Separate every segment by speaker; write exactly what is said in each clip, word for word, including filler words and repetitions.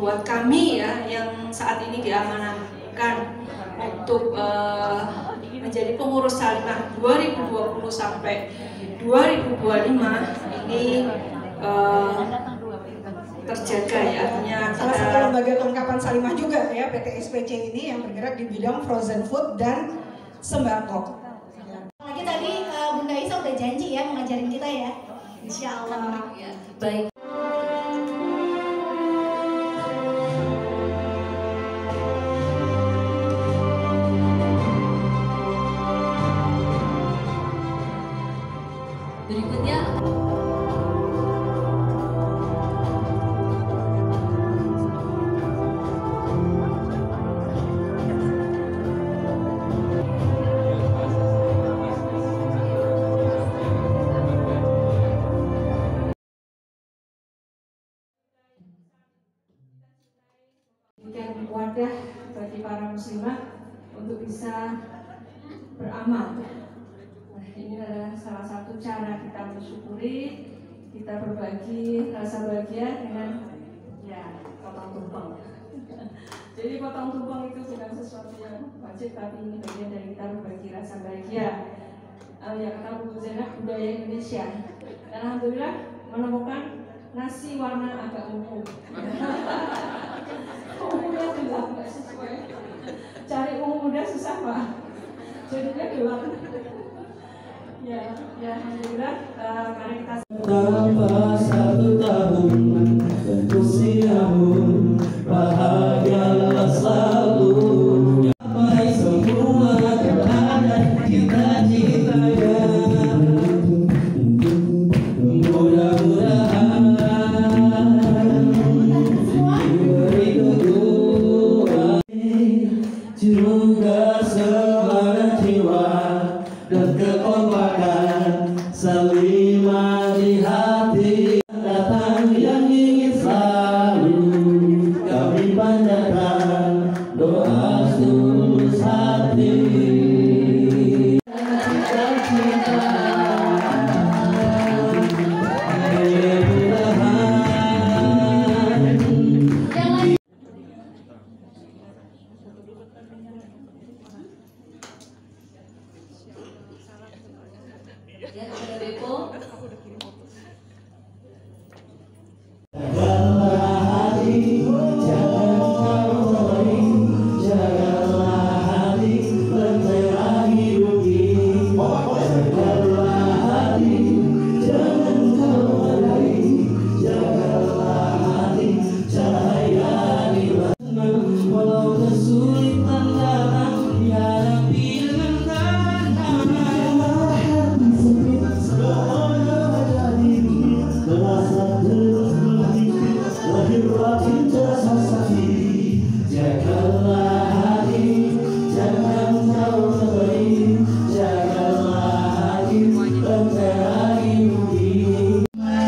Speaker 1: membuat kami ya yang saat ini diamanahkan untuk uh, menjadi pengurus Salimah dua ribu dua puluh sampai dua ribu dua puluh lima ini uh, terjaga ya, artinya
Speaker 2: salah satu lembaga kelengkapan Salimah juga ya, P T S P C ini yang bergerak di bidang frozen food dan sembako.
Speaker 3: Lagi tadi uh, Bunda Isa udah janji ya mau ngajarin kita ya, Insya Allah.
Speaker 1: Ya, baik.
Speaker 4: Berikutnya
Speaker 1: bikin wadah bagi para muslimah untuk bisa beramal. Nah, ini adalah salah satu cara kita mensyukuri, kita berbagi rasa bahagia dengan ya potong tumpeng. Jadi potong tumpeng itu bukan sesuatu yang wajib, tapi ini bagian dari kita berbagi rasa bahagia. Uh, ya kata Bu Zainab, budaya Indonesia. Dan alhamdulillah menemukan nasi warna agak ungu. Ungunya gelap, nggak sesuai. Cari ungu muda susah Pak. Jadinya gelap. Ya, ya alhamdulillah. Uh, mari kita.
Speaker 5: Tambah satu tahun usiamu, bahagialah selalu. Capai semua yang ada cita-citanya. Mudah-mudahan diberi doa juga semangat jiwa dan kekompakan Salimah di hati. Datang yang ingin selalu kami panjatkan doa setulus hati. Cita-cita
Speaker 4: ya kepada Bepo.
Speaker 5: Jaganlah hati, jangan kau lari, jaganlah hati, lentera hidup ini. Jaganlah hati, jangan kau lari, jaganlah hati, cahaya di mana. Walau kesulitan datang, dihadapi dengan tenang. Hati sempit, semuanya jadi terasa terus berhenti, lahir batin terasa sakit. Jaganlah hati, jangan kau terbalik, jaganlah hati, lentera hidup ini.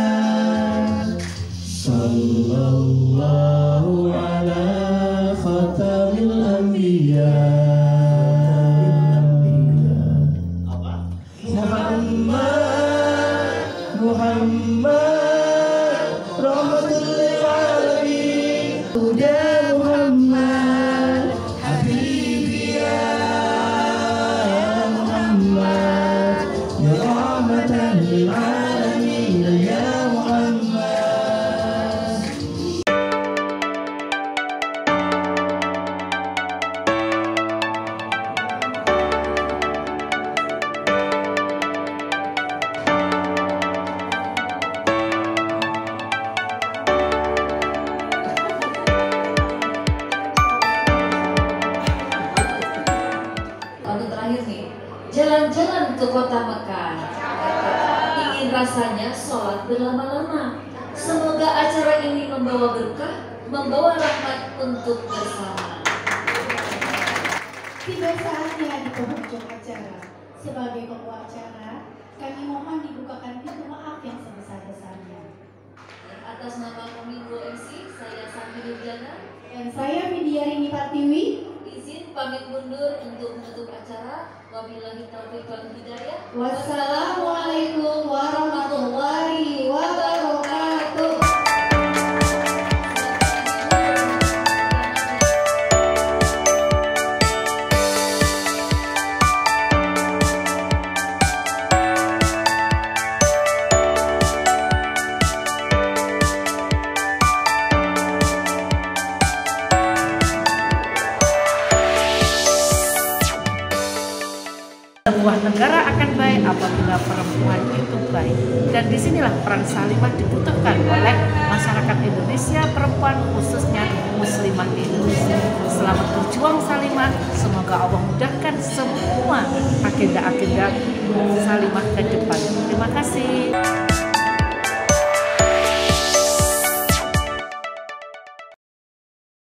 Speaker 5: Sallallahu ala khatamil anbiya Muhammad Muhammad rahmatul lil alamin. Udah Muhammad habibi ya Muhammad, ya rahmatan lil alamin ya Muhammad.
Speaker 4: Lalu terakhir nih, jalan-jalan ke kota Mekah. Ingin rasanya sholat berlama-lama. Semoga acara ini membawa berkah, membawa rahmat untuk bersama.
Speaker 3: Tiba saatnya di penghujung acara. Sebagai pembawa acara, kami mohon dibukakan pintu maaf yang sebesar-besarnya.
Speaker 4: Dan atas nama Kominfo M C, saya Sami Nurjana
Speaker 3: Dan saya Widiarini Partiwi.
Speaker 4: izin pamit mundur untuk menutup acara. Wabillahi taufiq wal hidayah.
Speaker 3: Wassalamualaikum warahmatullahi wabarakatuh.
Speaker 6: sebuah negara akan baik apabila perempuan itu baik. Dan disinilah peran Salimah dibutuhkan oleh masyarakat Indonesia, perempuan khususnya muslimah di Indonesia. Selamat berjuang Salimah, semoga Allah mudahkan semua agenda-agenda Salimah ke depan. Terima kasih.